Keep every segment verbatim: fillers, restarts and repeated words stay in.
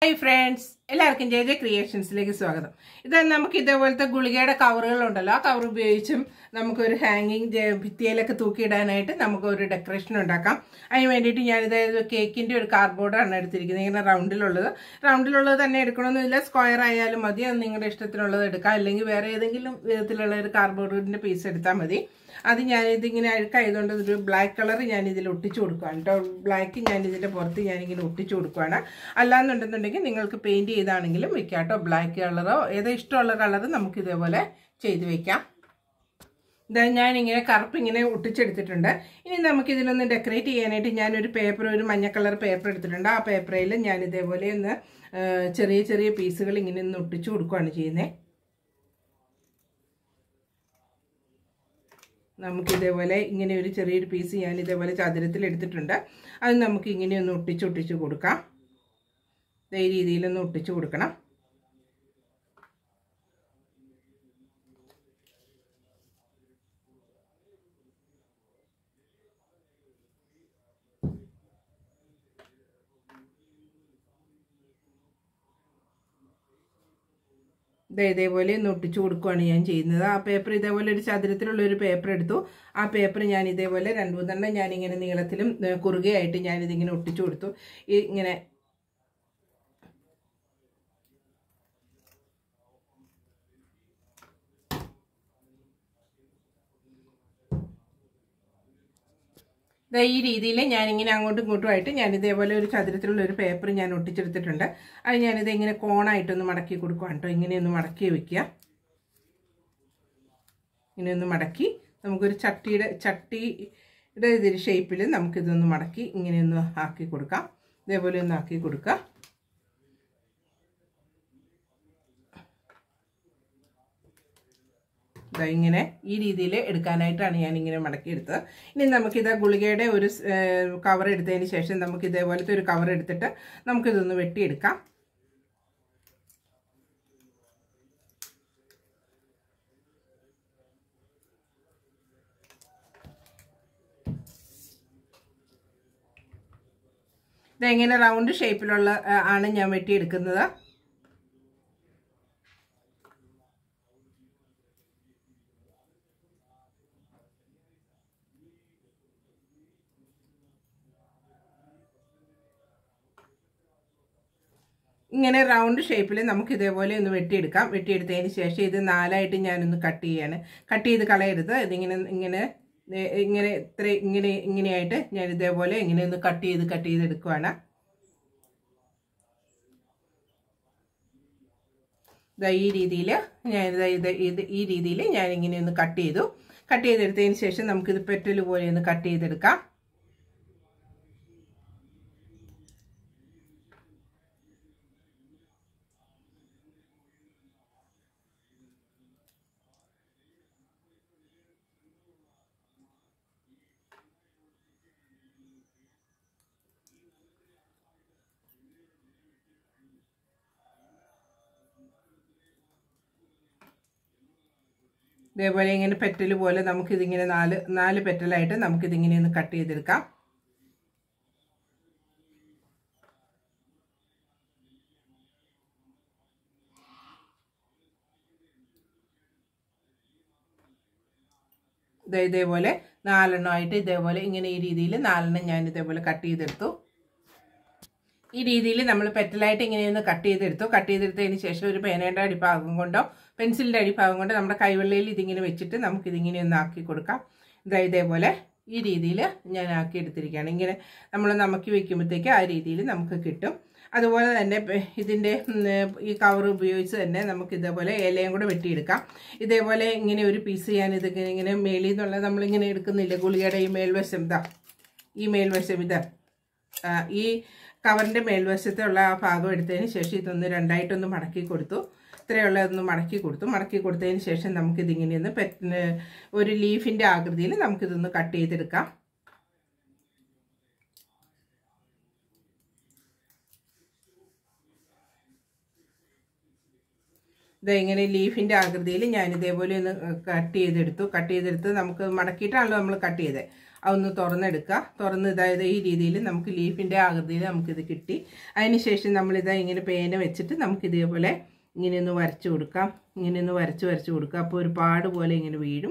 Hi friends, എല്ലാവർക്കും J J ക്രിയേഷൻസിലേക്ക് സ്വാഗതം. ഇത് നമുക്ക് ഇതേപോലത്തെ ഗുളികയുടെ കവറുകൾ ഉണ്ടല്ലോ, ആ കവർ ഉപയോഗിച്ചും നമുക്ക് ഒരു ഹാങ്ങിങ് ഭിത്തിയിലൊക്കെ തൂക്കിയിടാനായിട്ട് നമുക്ക് ഒരു ഡെക്കറേഷൻ ഉണ്ടാക്കാം. അതിന് വേണ്ടിയിട്ട് ഞാനിത് കേക്കിൻ്റെ ഒരു കാർഡ്ബോർഡാണ് എടുത്തിരിക്കുന്നത്. ഇങ്ങനെ റൗണ്ടിലുള്ളത് റൗണ്ടിലുള്ളത് തന്നെ എടുക്കണമെന്നില്ല, സ്ക്വയർ ആയാലും മതി. അത് നിങ്ങളുടെ ഇഷ്ടത്തിനുള്ളത് എടുക്കാം, അല്ലെങ്കിൽ വേറെ ഏതെങ്കിലും വിധത്തിലുള്ള ഒരു കാർഡ്ബോർഡിൻ്റെ പീസ് എടുത്താൽ മതി. അത് ഞാനിതിങ്ങനെ അഴുക്കായതുകൊണ്ട് ഒരു ബ്ലാക്ക് കളർ ഞാനിതിൽ ഒട്ടിച്ചു കൊടുക്കുകയാണ് കേട്ടോ. ബ്ലാക്ക് ഞാനിതിൻ്റെ പുറത്ത് ഞാനിങ്ങനെ ഒട്ടിച്ചു കൊടുക്കുകയാണ്. അല്ലാന്നുണ്ടെന്നുണ്ടെങ്കിൽ നിങ്ങൾക്ക് പെയിൻറ്റ് ചെയ്താണെങ്കിലും വെക്കാം കേട്ടോ. ബ്ലാക്ക് കളറോ ഏതോ ഇഷ്ടമുള്ള കളർ നമുക്ക് ഇതേപോലെ ചെയ്ത് വെക്കാം. ഇതാ ഞാനിങ്ങനെ കറുപ്പ് ഇങ്ങനെ ഒട്ടിച്ചെടുത്തിട്ടുണ്ട്. ഇനി നമുക്കിതിനൊന്ന് ഡെക്കറേറ്റ് ചെയ്യാനായിട്ട് ഞാനൊരു പേപ്പർ, ഒരു മഞ്ഞ കളർ പേപ്പർ എടുത്തിട്ടുണ്ട്. ആ പേപ്പറിൽ ഞാൻ ഇതേപോലെ ഒന്ന് ചെറിയ ചെറിയ പീസുകൾ ഇങ്ങനെ ഒന്ന് ഒട്ടിച്ചു കൊടുക്കുകയാണ് ചെയ്യുന്നത്. നമുക്കിതേപോലെ ഇങ്ങനെ ഒരു ചെറിയൊരു പീസ് ഞാൻ ഇതേപോലെ ചതുരത്തിൽ എടുത്തിട്ടുണ്ട്. അത് നമുക്ക് ഇങ്ങനെ ഒന്ന് ഒട്ടിച്ച് ഒട്ടിച്ച് കൊടുക്കാം. ഈ രീതിയിലൊന്ന് ഒട്ടിച്ച് കൊടുക്കണം. ഇതേപോലെ ഒന്ന് ഒട്ടിച്ചു കൊടുക്കുകയാണ് ഞാൻ ചെയ്യുന്നത്. ആ പേപ്പർ ഇതേപോലെ ഒരു ചതുരത്തിലുള്ള ഒരു പേപ്പർ എടുത്തു. ആ പേപ്പർ ഞാൻ ഇതേപോലെ രണ്ടു മൂന്നെണ്ണം ഞാനിങ്ങനെ നീളത്തിലും കുറുകയായിട്ട് ഞാനിതിങ്ങനെ ഒട്ടിച്ചു കൊടുത്തു. ഇങ്ങനെ ഈ രീതിയിൽ ഞാനിങ്ങനെ അങ്ങോട്ടും ഇങ്ങോട്ടുമായിട്ട് ഞാൻ ഇതേപോലെ ഒരു ചതുരത്തിലുള്ള ഒരു പേപ്പർ ഞാൻ ഒട്ടിച്ചെടുത്തിട്ടുണ്ട്. അത് ഞാനിത് ഇങ്ങനെ കോണായിട്ടൊന്ന് മടക്കി കൊടുക്കുകയാണ് കേട്ടോ. ഇങ്ങനെയൊന്ന് മടക്കി വെക്കുക. ഇങ്ങനെയൊന്ന് മടക്കി നമുക്കൊരു ചട്ടിയുടെ ചട്ടിയുടെ ഇതിൽ ഷേപ്പിൽ നമുക്കിതൊന്ന് മടക്കി ഇങ്ങനെയൊന്ന് ആക്കി കൊടുക്കാം. ഇതേപോലെ ഒന്ന് ആക്കി കൊടുക്കുക. ഇങ്ങനെ ഈ രീതിയിൽ എടുക്കാനായിട്ടാണ് ഞാനിങ്ങനെ മടക്കിയെടുത്തത്. ഇനി നമുക്കിത് ഗുളികയുടെ ഒരു കവർ എടുത്തതിന് ശേഷം നമുക്ക് ഇതേപോലത്തെ ഒരു കവർ എടുത്തിട്ട് നമുക്കിതൊന്ന് വെട്ടിയെടുക്കാം. ഇതെങ്ങനെ റൗണ്ട് ഷേപ്പിലുള്ള ആണ് ഞാൻ വെട്ടിയെടുക്കുന്നത്. ഇങ്ങനെ റൗണ്ട് ഷേപ്പിൽ നമുക്ക് ഇതേപോലെ ഒന്ന് വെട്ടിയെടുക്കാം. വെട്ടിയെടുത്തതിന് ശേഷം ഇത് നാലായിട്ട് ഞാനൊന്ന് കട്ട് ചെയ്യാണ്. കട്ട് ചെയ്ത് കളയരുത്. ഇതിങ്ങനെ ഇങ്ങനെ ഇങ്ങനെ ഇത്ര ഇങ്ങനെ ഇങ്ങനെയായിട്ട് ഞാൻ ഇതേപോലെ ഇങ്ങനെ ഒന്ന് കട്ട് ചെയ്ത് കട്ട് ചെയ്തെടുക്കുവാണ്. ഇതാ ഈ രീതിയിൽ ഞാനിത് ഇത് ഇത് ഈ രീതിയിൽ ഞാനിങ്ങനെ ഒന്ന് കട്ട് ചെയ്തു. കട്ട് ചെയ്തെടുത്തതിന് ശേഷം നമുക്കിത് പെറ്റൽ പോലെ ഒന്ന് കട്ട് ചെയ്തെടുക്കാം. ഇതേപോലെ ഇങ്ങനെ പെറ്റൽ പോലെ നമുക്കിതിങ്ങനെ നാല് നാല് പെറ്റലായിട്ട് നമുക്കിതിങ്ങനെ ഒന്ന് കട്ട് ചെയ്തെടുക്കാം. ഇത് ഇതേപോലെ നാലെണ്ണമായിട്ട് ഇതേപോലെ ഇങ്ങനെ ഈ രീതിയിൽ നാലെണ്ണം ഞാൻ ഇതേപോലെ കട്ട് ചെയ്തെടുത്തു. ഈ രീതിയിൽ നമ്മൾ പെറ്റലായിട്ട് ഇങ്ങനെയൊന്ന് കട്ട് ചെയ്തെടുത്തു. കട്ട് ചെയ്തെടുത്തതിന് ശേഷം ഒരു പേനയുടെ അടിഭാഗം കൊണ്ടോ പെൻസിലിൻ്റെ അടിഭാഗം കൊണ്ടോ നമ്മുടെ കൈവെള്ളയിൽ ഇതിങ്ങനെ വെച്ചിട്ട് നമുക്കിതിങ്ങനെ ഒന്ന് ആക്കി കൊടുക്കാം. ഇതാ ഇതേപോലെ ഈ രീതിയിൽ ഞാൻ ആക്കി എടുത്തിരിക്കുകയാണ്. ഇങ്ങനെ നമ്മൾ നമുക്ക് വയ്ക്കുമ്പോഴത്തേക്ക് ആ രീതിയിൽ നമുക്ക് കിട്ടും. അതുപോലെ തന്നെ ഇതിൻ്റെ ഈ കവർ ഉപയോഗിച്ച് തന്നെ നമുക്ക് ഇതേപോലെ ഇലയും കൂടെ വെട്ടിയെടുക്കാം. ഇതേപോലെ ഇങ്ങനെ ഒരു പീസ് ഞാൻ ഇത് ഇങ്ങനെ മേളിൽ നിന്നുള്ള നമ്മളിങ്ങനെ എടുക്കുന്നില്ല ഗുളികയുടെ ഈ മേൽവശം, ഇതാ ഈ മേൽവശം ഇത് ഈ കവറിൻ്റെ മേൽവശത്തുള്ള ആ ഭാഗം എടുത്തതിന് ശേഷം ഇതൊന്ന് രണ്ടായിട്ടൊന്ന് മടക്കി കൊടുത്തു. ഇത്രയുള്ളതൊന്ന് മടക്കി കൊടുത്തു. മടക്കി കൊടുത്തതിന് ശേഷം നമുക്കിതിങ്ങനെയൊന്ന് പെറ്റ് ഒരു ലീഫിൻ്റെ ആകൃതിയിൽ നമുക്കിതൊന്ന് കട്ട് ചെയ്തെടുക്കാം. ഇതെങ്ങനെ ലീഫിൻ്റെ ആകൃതിയിൽ ഞാൻ ഇതേപോലെ ഒന്ന് കട്ട് ചെയ്തെടുത്തു. കട്ട് ചെയ്തെടുത്ത് നമുക്ക് മടക്കിയിട്ടാണല്ലോ നമ്മൾ കട്ട് ചെയ്തത്. അതൊന്ന് തുറന്നെടുക്കുക. തുറന്ന് ഇതായത് ഈ രീതിയിൽ നമുക്ക് ലീഫിൻ്റെ ആകൃതിയിൽ നമുക്കിത് കിട്ടി. അതിന് ശേഷം നമ്മളിതാ ഇങ്ങനെ പേന വെച്ചിട്ട് നമുക്കിതേപോലെ ഇങ്ങനെയൊന്ന് വരച്ച് കൊടുക്കാം. ഇങ്ങനെയൊന്ന് വരച്ച് വരച്ച് കൊടുക്കുക. അപ്പോൾ ഒരു പാട് പോലെ ഇങ്ങനെ വീഴും.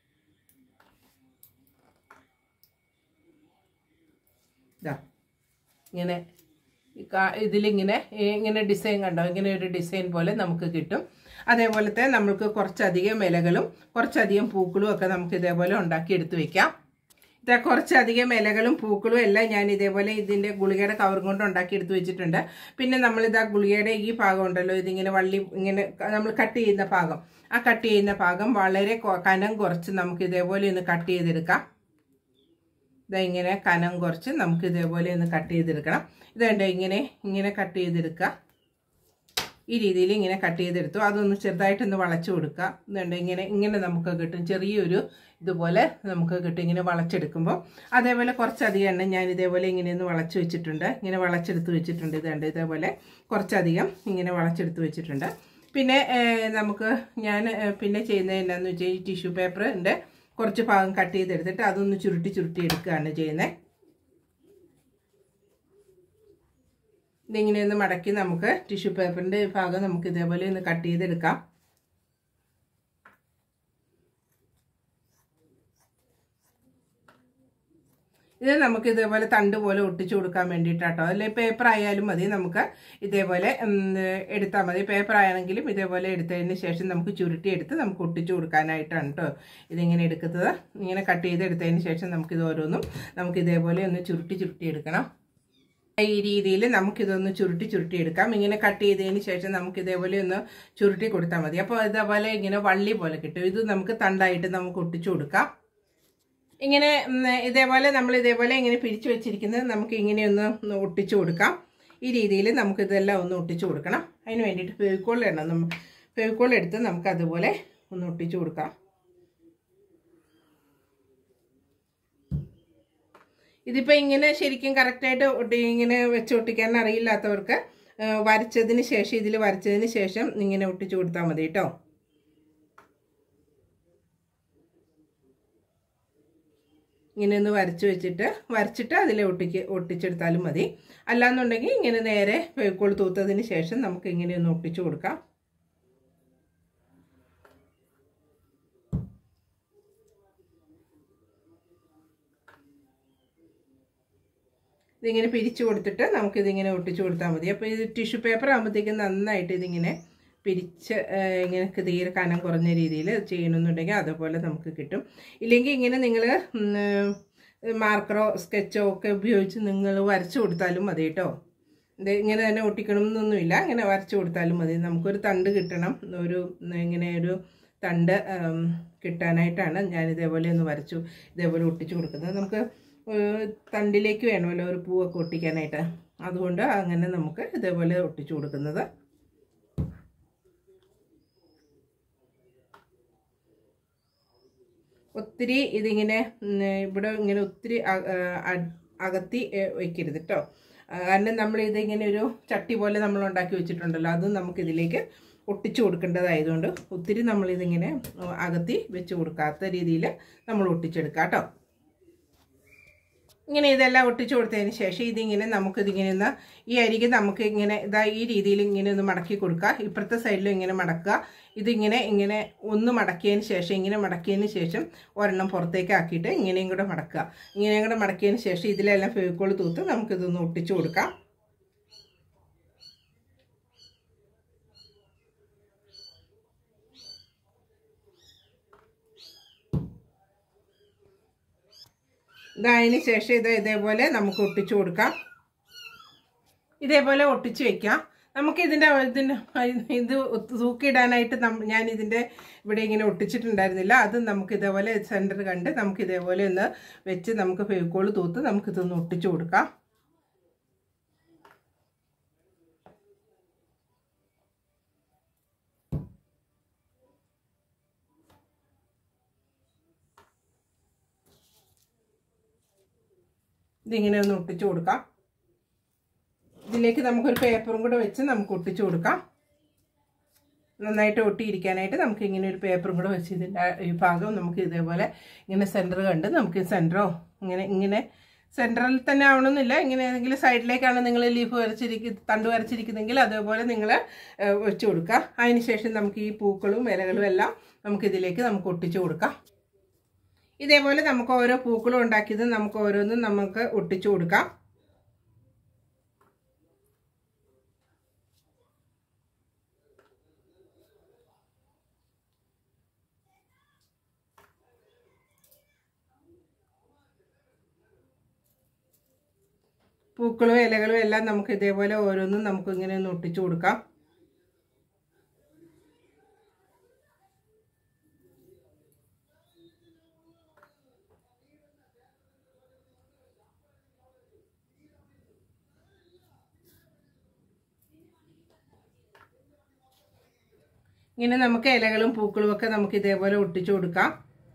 ഇതാ ഇങ്ങനെ ഇതിലിങ്ങനെ ഇങ്ങനെ ഡിസൈൻ കണ്ടോ, ഇങ്ങനെ ഒരു ഡിസൈൻ പോലെ നമുക്ക് കിട്ടും. അതേപോലത്തെ നമുക്ക് കുറച്ചധികം ഇലകളും കുറച്ചധികം പൂക്കളും ഒക്കെ നമുക്ക് ഇതേപോലെ ഉണ്ടാക്കി എടുത്ത് വെക്കാം. ഇതാ കുറച്ചധികം ഇലകളും പൂക്കളും എല്ലാം ഞാൻ ഇതേപോലെ ഇതിൻ്റെ ഗുളികയുടെ കവർ കൊണ്ട് ഉണ്ടാക്കി എടുത്ത് വെച്ചിട്ടുണ്ട്. പിന്നെ നമ്മളിതാ ഗുളികയുടെ ഈ ഭാഗം ഉണ്ടല്ലോ, ഇതിങ്ങനെ വള്ളി ഇങ്ങനെ നമ്മൾ കട്ട് ചെയ്യുന്ന ഭാഗം, ആ കട്ട് ചെയ്യുന്ന ഭാഗം വളരെ കനം കുറച്ച് നമുക്ക് ഇതേപോലെ ഒന്ന് കട്ട് ചെയ്തെടുക്കാം. ഇതാ ഇങ്ങനെ കനം കുറച്ച് നമുക്ക് ഇതേപോലെ ഒന്ന് കട്ട് ചെയ്തെടുക്കണം. ഇതുണ്ട് ഇങ്ങനെ ഇങ്ങനെ കട്ട് ചെയ്തെടുക്കുക. ഈ രീതിയിൽ ഇങ്ങനെ കട്ട് ചെയ്തെടുത്തു. അതൊന്ന് ചെറുതായിട്ടൊന്ന് വളച്ചു കൊടുക്കുക. ഇതുണ്ട് ഇങ്ങനെ ഇങ്ങനെ നമുക്ക് കിട്ടും. ചെറിയൊരു ഇതുപോലെ നമുക്ക് കിട്ടും ഇങ്ങനെ വളച്ചെടുക്കുമ്പോൾ. അതേപോലെ കുറച്ചധികം എണ്ണ ഞാൻ ഇതേപോലെ ഇങ്ങനെയൊന്ന് വളച്ച് വെച്ചിട്ടുണ്ട്. ഇങ്ങനെ വളച്ചെടുത്ത് വെച്ചിട്ടുണ്ട്. ഇതുണ്ട് ഇതേപോലെ കുറച്ചധികം ഇങ്ങനെ വളച്ചെടുത്ത് വെച്ചിട്ടുണ്ട്. പിന്നെ നമുക്ക് ഞാൻ പിന്നെ ചെയ്യുന്നത് എന്നാന്ന് വെച്ചാൽ ഈ ടിഷ്യൂ പേപ്പറിൻ്റെ കുറച്ച് ഭാഗം കട്ട് ചെയ്തെടുത്തിട്ട് അതൊന്ന് ചുരുട്ടി ചുരുട്ടി എടുക്കുകയാണ് ചെയ്യുന്നത്. ഇതിങ്ങനെ ഒന്ന് മടക്കി നമുക്ക് ടിഷ്യൂ പേപ്പറിൻ്റെ ഭാഗം നമുക്ക് ഇതേപോലെ ഒന്ന് കട്ട് ചെയ്തെടുക്കാം. ഇത് നമുക്ക് ഇതേപോലെ തണ്ട് പോലെ ഒട്ടിച്ചു കൊടുക്കാൻ വേണ്ടിയിട്ടാട്ടോ. അല്ലെങ്കിൽ പേപ്പർ ആയാലും മതി, നമുക്ക് ഇതേപോലെ എടുത്താൽ മതി. പേപ്പർ ആണെങ്കിലും ഇതേപോലെ എടുത്തതിന് ശേഷം നമുക്ക് ചുരുട്ടി എടുത്ത് നമുക്ക് ഒട്ടിച്ചു കൊടുക്കാനായിട്ടാണ് കേട്ടോ ഇതിങ്ങനെ എടുക്കുന്നത്. ഇങ്ങനെ കട്ട് ചെയ്ത് എടുത്തതിന് ശേഷം നമുക്കിത് ഓരോന്നും നമുക്ക് ഇതേപോലെ ഒന്ന് ചുരുട്ടി ചുരുട്ടി എടുക്കണം. ഈ രീതിയിൽ നമുക്കിതൊന്ന് ചുരുട്ടി ചുരുട്ടി എടുക്കാം. ഇങ്ങനെ കട്ട് ചെയ്തതിന് ശേഷം നമുക്ക് ഇതേപോലെ ഒന്ന് ചുരുട്ടി കൊടുത്താൽ മതി. അപ്പോൾ ഇതേപോലെ ഇങ്ങനെ വള്ളി പോലെ കിട്ടും. ഇത് നമുക്ക് തണ്ടായിട്ട് നമുക്ക് ഒട്ടിച്ചു കൊടുക്കാം. ഇങ്ങനെ ഇതേപോലെ നമ്മൾ ഇതേപോലെ ഇങ്ങനെ പിരിച്ചു വെച്ചിരിക്കുന്നത് നമുക്ക് ഇങ്ങനെയൊന്ന് ഒട്ടിച്ചു കൊടുക്കാം. ഈ രീതിയിൽ നമുക്കിതെല്ലാം ഒന്ന് ഒട്ടിച്ചു കൊടുക്കണം. അതിന് വേണ്ടിയിട്ട് ഫെവിക്കോൾ ഇടണം. നമ്മൾ ഫെവിക്കോൾ എടുത്ത് നമുക്ക് അതുപോലെ ഒന്ന് ഒട്ടിച്ചു കൊടുക്കാം. ഇതിപ്പോൾ ഇങ്ങനെ ശരിക്കും കറക്റ്റായിട്ട് ഒട്ടി ഇങ്ങനെ വെച്ച് ഒട്ടിക്കാൻ അറിയില്ലാത്തവർക്ക് വരച്ചതിന് ശേഷം ഇതിൽ വരച്ചതിന് ശേഷം ഇങ്ങനെ ഒട്ടിച്ചു കൊടുത്താൽ മതി കേട്ടോ. ഇങ്ങനെ ഒന്ന് വരച്ച് വെച്ചിട്ട് വരച്ചിട്ട് അതിൽ ഒട്ടിക്ക് ഒട്ടിച്ചെടുത്താലും മതി. അല്ലാന്നുണ്ടെങ്കിൽ ഇങ്ങനെ നേരെ ഫെവിക്കോൾ തൂത്തതിന് ശേഷം നമുക്ക് ഇങ്ങനെ ഒന്ന് ഒട്ടിച്ചു കൊടുക്കാം. ഇതിങ്ങനെ പിരിച്ചു കൊടുത്തിട്ട് നമുക്കിതിങ്ങനെ ഒട്ടിച്ചു കൊടുത്താൽ മതി. അപ്പോൾ ഇത് ടിഷ്യൂ പേപ്പർ ആകുമ്പോഴത്തേക്കും നന്നായിട്ട് ഇതിങ്ങനെ പിരിച്ച് ഇങ്ങനെ തീരെ കനം കുറഞ്ഞ രീതിയിൽ ചെയ്യണമെന്നുണ്ടെങ്കിൽ അതുപോലെ നമുക്ക് കിട്ടും. ഇല്ലെങ്കിൽ ഇങ്ങനെ നിങ്ങൾ മാർക്കറോ സ്കെച്ചോ ഒക്കെ ഉപയോഗിച്ച് നിങ്ങൾ വരച്ചു കൊടുത്താലും മതി കേട്ടോ. ഇത് ഇങ്ങനെ തന്നെ ഒട്ടിക്കണം എന്നൊന്നുമില്ല, ഇങ്ങനെ വരച്ചു കൊടുത്താലും മതി. നമുക്കൊരു തണ്ട് കിട്ടണം, ഒരു ഇങ്ങനെ ഒരു തണ്ട് കിട്ടാനായിട്ടാണ് ഞാൻ ഇതേപോലെ ഒന്ന് വരച്ചു ഇതേപോലെ ഒട്ടിച്ചു കൊടുക്കുന്നത്. നമുക്ക് തണ്ടിലേക്ക് വേണമല്ലോ ഒരു പൂവൊക്കെ ഒട്ടിക്കാനായിട്ട്, അതുകൊണ്ട് അങ്ങനെ നമുക്ക് ഇതേപോലെ ഒട്ടിച്ചു കൊടുക്കുന്നത്. ഒത്തിരി ഇതിങ്ങനെ ഇവിടെ ഇങ്ങനെ ഒത്തിരി അകത്തി വയ്ക്കരുത് കേട്ടോ. കാരണം നമ്മൾ ഇതിങ്ങനെ ഒരു ചട്ടി പോലെ നമ്മൾ ഉണ്ടാക്കി വെച്ചിട്ടുണ്ടല്ലോ, അതും നമുക്കിതിലേക്ക് ഒട്ടിച്ചു കൊടുക്കേണ്ടതായതുകൊണ്ട് ഒത്തിരി നമ്മളിതിങ്ങനെ അകത്തി വെച്ച് കൊടുക്കാത്ത രീതിയിൽ നമ്മൾ ഒട്ടിച്ചെടുക്കാം കേട്ടോ. ഇങ്ങനെ ഇതെല്ലാം ഒട്ടിച്ചു കൊടുത്തതിന് ശേഷം ഇതിങ്ങനെ നമുക്കിതിങ്ങനെ ഒന്ന് ഈ അരികെ നമുക്ക് ഇങ്ങനെ ഇതാ ഈ രീതിയിൽ ഇങ്ങനെ ഒന്ന് മടക്കി കൊടുക്കുക. ഇപ്പുറത്തെ സൈഡിലും ഇങ്ങനെ മടക്കുക. ഇതിങ്ങനെ ഇങ്ങനെ ഒന്ന് മടക്കിയതിന് ശേഷം ഇങ്ങനെ മടക്കിയതിന് ശേഷം ഒരെണ്ണം പുറത്തേക്ക് ആക്കിയിട്ട് ഇങ്ങനെയും കൂടെ മടക്കുക. ഇങ്ങനെയും കൂടെ മടക്കിയതിന് ശേഷം ഇതിലെല്ലാം ഫെവിക്കോൾ തൂത്ത് നമുക്കിതൊന്ന് ഒട്ടിച്ചു കൊടുക്കാം. ഇതായതിന് ശേഷം ഇത് ഇതേപോലെ നമുക്ക് ഒട്ടിച്ചു കൊടുക്കാം. ഇതേപോലെ ഒട്ടിച്ച് വെക്കാം. നമുക്ക് ഇതിൻ്റെ ഇതിൻ്റെ ഇത് തൂക്കിയിടാനായിട്ട് ഞാൻ ഇതിൻ്റെ ഇവിടെ ഇങ്ങനെ ഒട്ടിച്ചിട്ടുണ്ടായിരുന്നില്ല. അത് നമുക്ക് ഇതേപോലെ സെൻറ്റർ കണ്ട് നമുക്ക് ഇതേപോലെ ഒന്ന് വെച്ച് നമുക്ക് ഫെവിക്കോൾ തൂത്ത് നമുക്കിതൊന്ന് ഒട്ടിച്ചു കൊടുക്കാം. ഇതിങ്ങനെ ഒന്ന് ഒട്ടിച്ചു കൊടുക്കാം. ഇതിലേക്ക് നമുക്കൊരു പേപ്പറും കൂടെ വെച്ച് നമുക്ക് ഒട്ടിച്ചു കൊടുക്കാം. നന്നായിട്ട് ഒട്ടിയിരിക്കാനായിട്ട് നമുക്ക് ഇങ്ങനെ ഒരു പേപ്പറും കൂടെ വെച്ച് ഇതിൻ്റെ ഈ ഭാഗം നമുക്ക് ഇതേപോലെ ഇങ്ങനെ സെൻറ്റർ കണ്ട് നമുക്ക് സെൻറ്ററോ ഇങ്ങനെ ഇങ്ങനെ സെൻറ്ററിൽ തന്നെ ആവണമെന്നില്ല, ഇങ്ങനെ ഏതെങ്കിലും സൈഡിലേക്കാണ് നിങ്ങൾ ലീഫ് വരച്ചിരിക്ക തണ്ട് വരച്ചിരിക്കുന്നെങ്കിൽ അതേപോലെ നിങ്ങൾ വെച്ച് കൊടുക്കുക. അതിനുശേഷം നമുക്ക് ഈ പൂക്കളും ഇലകളും എല്ലാം നമുക്കിതിലേക്ക് നമുക്ക് ഒട്ടിച്ചു കൊടുക്കാം. ഇതേപോലെ നമുക്ക് ഓരോ പൂക്കളും ഉണ്ടാക്കിയത് നമുക്ക് ഓരോന്നും നമുക്ക് ഒട്ടിച്ചു കൊടുക്കാം. പൂക്കളും ഇലകളും എല്ലാം നമുക്ക് ഇതേപോലെ ഓരോന്നും നമുക്ക് ഇങ്ങനെ ഒന്ന് ഒട്ടിച്ചു കൊടുക്കാം. ഇങ്ങനെ നമുക്ക് ഇലകളും പൂക്കളും ഒക്കെ നമുക്ക് ഇതേപോലെ ഒട്ടിച്ചു കൊടുക്കാം.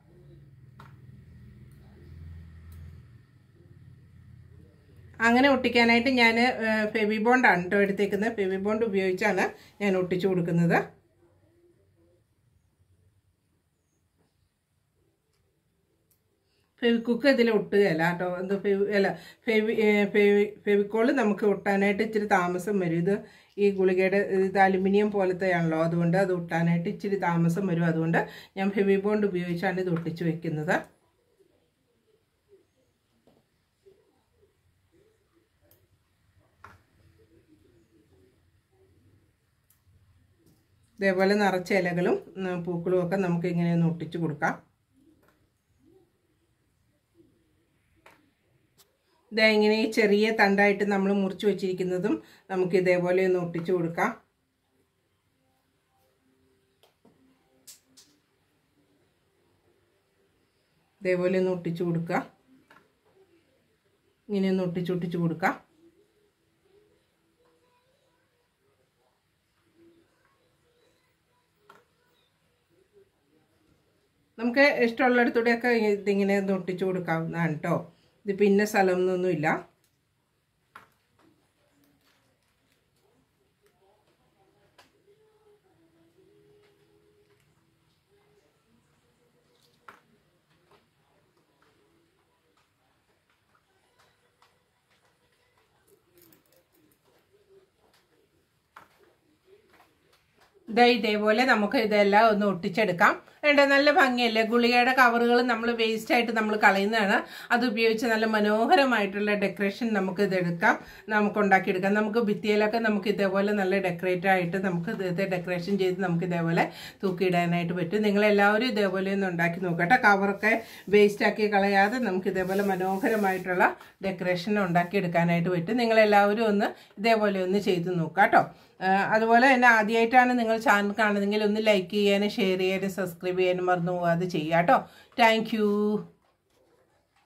അങ്ങനെ ഒട്ടിക്കാനായിട്ട് ഞാൻ ഫെവി ബോണ്ടാണ് കേട്ടോ എടുത്തേക്കുന്നത്. ഫെവി ബോണ്ട് ഉപയോഗിച്ചാണ് ഞാൻ ഒട്ടിച്ചു കൊടുക്കുന്നത്. ഫെവിക്കുക്ക് ഇതിൽ ഒട്ടുകയല്ല കേട്ടോ. എന്ത് ഫെവി അല്ല ഫെവി ഫെവി ഫെവിക്കോള് നമുക്ക് ഒട്ടാനായിട്ട് ഇച്ചിരി താമസം വരും. ഇത് ഈ ഗുളികയുടെ ഇത് അലുമിനിയം പോലത്തെയാണല്ലോ, അതുകൊണ്ട് അത് ഒട്ടാനായിട്ട് ഇച്ചിരി താമസം വരും. അതുകൊണ്ട് ഞാൻ ഫെവി ബോണ്ട് ഉപയോഗിച്ചാണ് ഇത് ഒട്ടിച്ചു വെക്കുന്നത്. ഇതേപോലെ നിറച്ച ഇലകളും പൂക്കളും ഒക്കെ നമുക്ക് ഇങ്ങനെ ഒന്ന് ഒട്ടിച്ചു കൊടുക്കാം. ഇതാ ഇങ്ങനെ ഈ ചെറിയ തണ്ടായിട്ട് നമ്മൾ മുറിച്ച് വെച്ചിരിക്കുന്നതും നമുക്ക് ഇതേപോലെ ഒന്ന് ഒട്ടിച്ചു കൊടുക്കാം. ഇതേപോലെ ഒന്ന് ഒട്ടിച്ചു കൊടുക്കുക. ഇങ്ങനെ ഒന്ന് ഒട്ടിച്ച് ഒട്ടിച്ചു കൊടുക്കാം. നമുക്ക് ഇഷ്ടമുള്ളിടത്തൂടെയൊക്കെ ഇതിങ്ങനെ ഒന്ന് ഒട്ടിച്ചു കൊടുക്കാവുന്നതാണ് കേട്ടോ. ഇത് പിന്നെ സ്ഥലം ഒന്നുമില്ല. ഇതാ ഇതേപോലെ നമുക്ക് ഇതെല്ലാം ഒന്ന് ഒട്ടിച്ചെടുക്കാം. വേണ്ട നല്ല ഭംഗിയല്ലേ. ഗുളികയുടെ കവറുകൾ നമ്മൾ വേസ്റ്റ് ആയിട്ട് നമ്മൾ കളയുന്നതാണ്. അത് ഉപയോഗിച്ച് നല്ല മനോഹരമായിട്ടുള്ള ഡെക്കറേഷൻ നമുക്ക് ഇതെടുക്കാം, നമുക്ക് ഉണ്ടാക്കിയെടുക്കാം. നമുക്ക് ഭിത്തിയിലൊക്കെ നമുക്ക് ഇതേപോലെ നല്ല ഡെക്കറേറ്റ് ആയിട്ട് നമുക്ക് ഇതേ ഡെക്കറേഷൻ ചെയ്ത് നമുക്ക് ഇതേപോലെ തൂക്കിയിടാനായിട്ട് പറ്റും. നിങ്ങളെല്ലാവരും ഇതേപോലെ ഒന്ന് ഉണ്ടാക്കി നോക്കട്ടെ. കവറൊക്കെ വേസ്റ്റ് ആക്കി കളയാതെ നമുക്ക് ഇതേപോലെ മനോഹരമായിട്ടുള്ള ഡെക്കറേഷൻ ഉണ്ടാക്കിയെടുക്കാനായിട്ട് പറ്റും. നിങ്ങളെല്ലാവരും ഒന്ന് ഇതേപോലെ ഒന്ന് ചെയ്ത് നോക്കാം കേട്ടോ. അതുപോലെ തന്നെ ആദ്യമായിട്ടാണ് നിങ്ങൾ ചാനൽ കാണുന്നതെങ്കിൽ ഒന്ന് ലൈക്ക് ചെയ്യാനും ഷെയർ ചെയ്യാനും സബ്സ്ക്രൈബ് ചെയ്യാനും മറന്നു പോകാതെ ചെയ്യാം കേട്ടോ. Thank U.